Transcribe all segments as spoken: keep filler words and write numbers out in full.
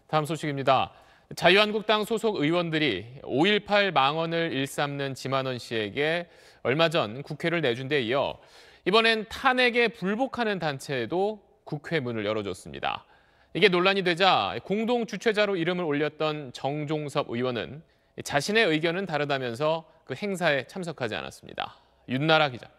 다음 소식입니다. 자유한국당 소속 의원들이 오일팔 망언을 일삼는 지만원 씨에게 얼마 전 국회를 내준 데 이어 이번엔 탄핵에 불복하는 단체에도 국회 문을 열어줬습니다. 이게 논란이 되자 공동 주최자로 이름을 올렸던 정종섭 의원은 자신의 의견은 다르다면서 그 행사에 참석하지 않았습니다. 윤나라 기자입니다.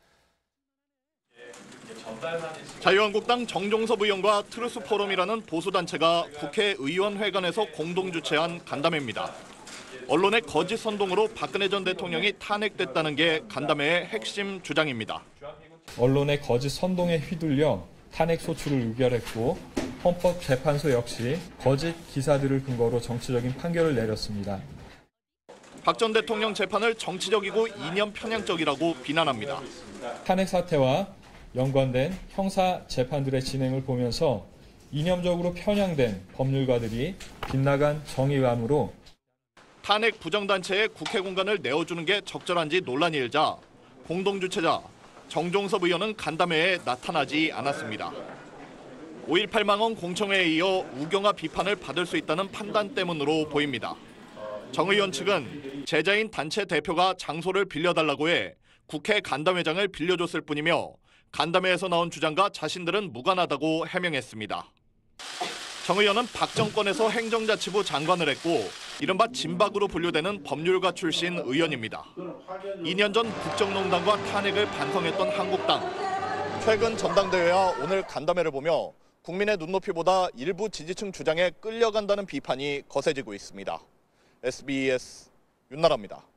자유한국당 정종섭 의원과 트루스포럼이라는 보수단체가 국회의원회관에서 공동 주최한 간담회입니다. 언론의 거짓 선동으로 박근혜 전 대통령이 탄핵됐다는 게 간담회의 핵심 주장입니다. 언론의 거짓 선동에 휘둘려 탄핵 소추를 의결했고 헌법재판소 역시 거짓 기사들을 근거로 정치적인 판결을 내렸습니다. 박 전 대통령 재판을 정치적이고 이념 편향적이라고 비난합니다. 탄핵 사태와 연관된 형사 재판들의 진행을 보면서 이념적으로 편향된 법률가들이 빗나간 정의감으로 탄핵 부정단체에 국회 공간을 내어주는 게 적절한지 논란이 일자 공동주최자 정종섭 의원은 간담회에 나타나지 않았습니다. 오일팔 망언 공청회에 이어 우경화 비판을 받을 수 있다는 판단 때문으로 보입니다. 정 의원 측은 제자인 단체 대표가 장소를 빌려달라고 해 국회 간담회장을 빌려줬을 뿐이며 간담회에서 나온 주장과 자신들은 무관하다고 해명했습니다. 정 의원은 박 정권에서 행정자치부 장관을 했고 이른바 진박으로 분류되는 법률가 출신 의원입니다. 이 년 전 국정농단과 탄핵을 반성했던 한국당. 최근 전당대회와 오늘 간담회를 보며 국민의 눈높이보다 일부 지지층 주장에 끌려간다는 비판이 거세지고 있습니다. 에스비에스 윤나라입니다.